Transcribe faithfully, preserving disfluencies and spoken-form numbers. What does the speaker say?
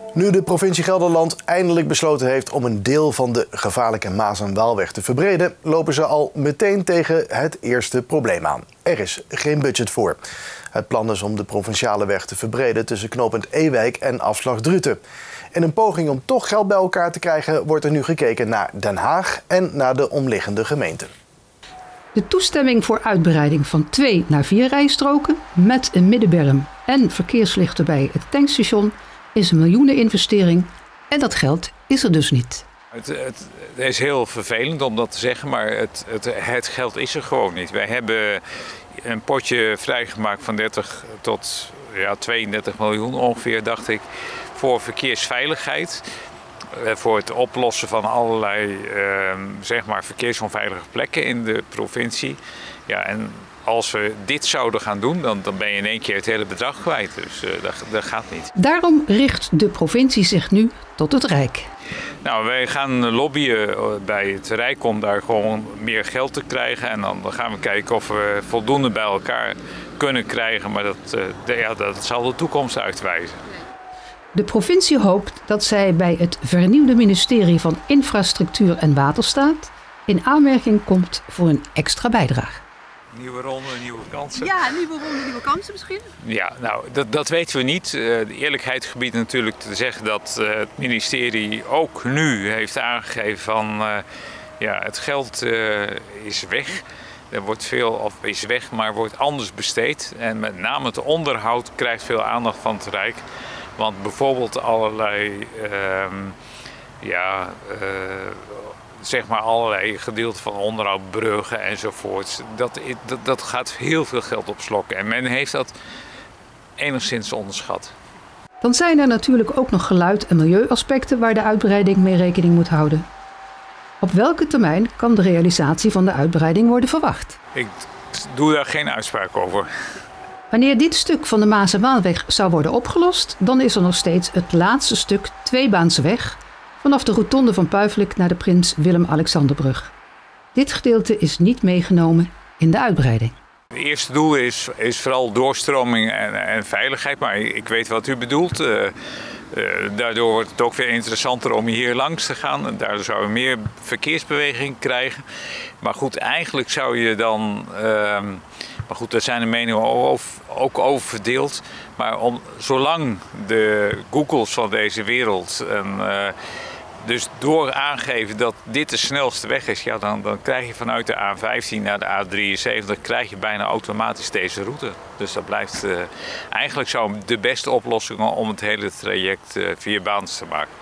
Nu de provincie Gelderland eindelijk besloten heeft om een deel van de gevaarlijke Maas- en Waalweg te verbreden, lopen ze al meteen tegen het eerste probleem aan. Er is geen budget voor. Het plan is om de provinciale weg te verbreden tussen knooppunt Ewijk en afslag Druten. In een poging om toch geld bij elkaar te krijgen wordt er nu gekeken naar Den Haag en naar de omliggende gemeenten. De toestemming voor uitbreiding van twee naar vier rijstroken met een middenberm en verkeerslichten bij het tankstation is een miljoeneninvestering en dat geld is er dus niet. Het, het, het is heel vervelend om dat te zeggen, maar het, het, het geld is er gewoon niet. Wij hebben een potje vrijgemaakt van dertig tot ja, tweeëndertig miljoen ongeveer, dacht ik, voor verkeersveiligheid. Voor het oplossen van allerlei eh, zeg maar verkeersonveilige plekken in de provincie. Ja, en als we dit zouden gaan doen, dan, dan ben je in één keer het hele bedrag kwijt. Dus uh, dat, dat gaat niet. Daarom richt de provincie zich nu tot het Rijk. Nou, wij gaan lobbyen bij het Rijk om daar gewoon meer geld te krijgen. En dan gaan we kijken of we voldoende bij elkaar kunnen krijgen. Maar dat, uh, de, ja, dat zal de toekomst uitwijzen. De provincie hoopt dat zij bij het vernieuwde ministerie van Infrastructuur en Waterstaat in aanmerking komt voor een extra bijdrage. Nieuwe ronde, nieuwe kansen. Ja, nieuwe ronde, nieuwe kansen misschien? Ja, nou, dat, dat weten we niet. Uh, de eerlijkheid gebiedt natuurlijk te zeggen dat uh, het ministerie ook nu heeft aangegeven van uh, ja, het geld uh, is weg. Er wordt veel, of is weg, maar wordt anders besteed. En met name het onderhoud krijgt veel aandacht van het Rijk. Want bijvoorbeeld allerlei, uh, ja, uh, zeg maar allerlei gedeelten van onderhoud, bruggen enzovoorts. Dat, dat, dat gaat heel veel geld opslokken en men heeft dat enigszins onderschat. Dan zijn er natuurlijk ook nog geluid- en milieuaspecten waar de uitbreiding mee rekening moet houden. Op welke termijn kan de realisatie van de uitbreiding worden verwacht? Ik doe daar geen uitspraak over. Wanneer dit stuk van de Maas- en Waalweg zou worden opgelost, dan is er nog steeds het laatste stuk tweebaansweg vanaf de rotonde van Puiflijk naar de Prins Willem-Alexanderbrug. Dit gedeelte is niet meegenomen in de uitbreiding. Het eerste doel is, is vooral doorstroming en, en veiligheid, maar ik weet wat u bedoelt. Uh, uh, daardoor wordt het ook weer interessanter om hier langs te gaan en daardoor zouden we meer verkeersbeweging krijgen. Maar goed, eigenlijk zou je dan... Uh, Maar goed, daar zijn de meningen ook over verdeeld. Maar om, zolang de Googles van deze wereld en, uh, dus door aangeven dat dit de snelste weg is, ja, dan, dan krijg je vanuit de A vijftien naar de A drieënzeventig krijg je bijna automatisch deze route. Dus dat blijft uh, eigenlijk zo de beste oplossing om het hele traject uh, vierbaans te maken.